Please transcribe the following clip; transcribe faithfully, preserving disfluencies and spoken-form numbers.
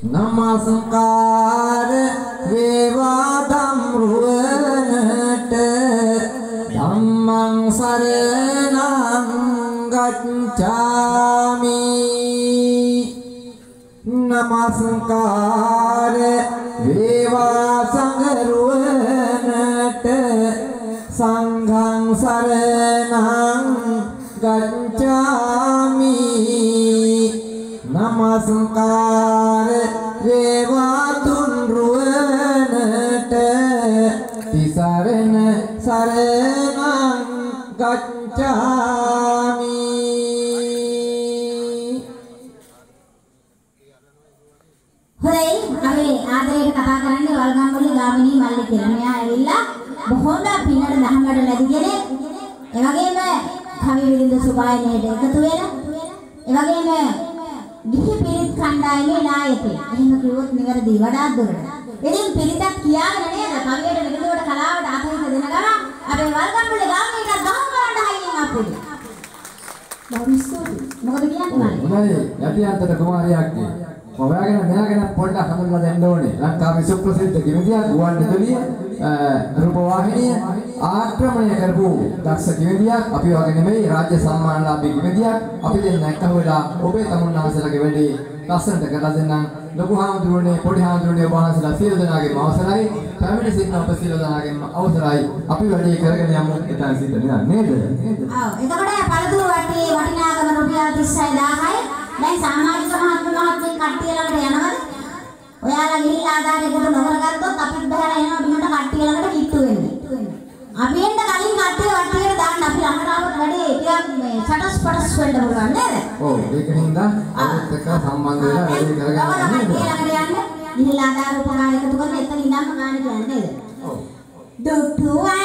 නමස්කාර වේවා ධම්රුවනට ධම්මං සරණං ගච්ඡාමි නමස්කාර වේවා සංඝරුවනට සංඝං සරණං ගච්ඡාමි නමස්කාර වේවා තුන්රුවනට තිසරණ සරණං ගච්ඡාමි හොරයි අපි ආදරයට කතා කරන්නේ වල්ගම්වල ගාමිණී මල්ලි කියලා. මෙයා ඇවිල්ලා බොහොම පින්නට දහමකට ලැබි කෙනෙක්. ඒ වගේම කවි විරින්ද සුභායනයට එකතු වෙන. ඒ වගේම ගිහි පිරිත් කණ්ඩායමේ නායකයෙක්. එහෙම කිව්වොත් නිවැරදි වඩාත් දුරට. ඉතින් පිරිතක් කියාගෙන නේද කවියට විරින්දට කලාවට අතහිත දෙන ගම අපේ වල්ගම්වල ගාමිණීට ගහම කරන්න හයියෙන් අපුයි. බෞස්තුති මොකද කියන්නේ මල්ලි? හොඳයි යටි අන්තර කුමාරයාගේ ඔයාගෙන මෙයාගෙන පොඩ්ඩක් හඳුන්වලා දෙන්න ඕනේ. ලංකාවේ සුප්‍රසිද්ධ කිවිදියා ගුවන්විදුලිය රූපවාහිනිය ආක්‍රමණය කරපු දක්ෂ කිවිදියක් අපි වගේ නෙමෙයි රාජ්‍ය සම්මානලාභී කිවිදියක්. අපි දෙන්න එක්කහුවලා ඔබේ තමුන්නාසලගේ වැඩේ ලස්සනට කරලා දෙන්නම්. ලොකු හාමුදුරනේ පොඩි හාමුදුරනේ ඔබ වහන්සේලා සියලු දෙනාගේම අවසරයි. පැමිණ සිටින ඔබ සියලු දෙනාගේම අවසරයි. අපි වැඩේ කරගෙන යමු. එතන සිට නේද? නේද? ආ එතකොට පළතුරු වටේ වටිනාකම රුපියල් තිස් හදාහයි දැන් සමාජික මහත්ම මහත්මිය කට්ටිය ළඟට යනවද? ඔයාලා ගිහිල්ලා ආදාර එකට නොකර ගත්තොත් අපිත් බහැලා එනවා බිමට කට්ටිය ළඟට කිට්ටු වෙන්නේ. අපි එන්න කලින් කට්ටිය වටේට දාන්න අපි ළඟට ආවොත් වැඩේ ටිකක් මේ සටස් පටස් වෙන්න පුළුවන් නේද? ඔව් ඒකින් හින්දා අපිත් එක්ක සම්බන්ධ වෙලා වැඩේ කරගෙන යන්න. කට්ටිය ළඟට යන්න ගිහිල්ලා ආදාර උපකාර එකතු කරලා එතන ඉඳන්ම ගන්න කියන්නේ නේද? ඔව්. දුටුවා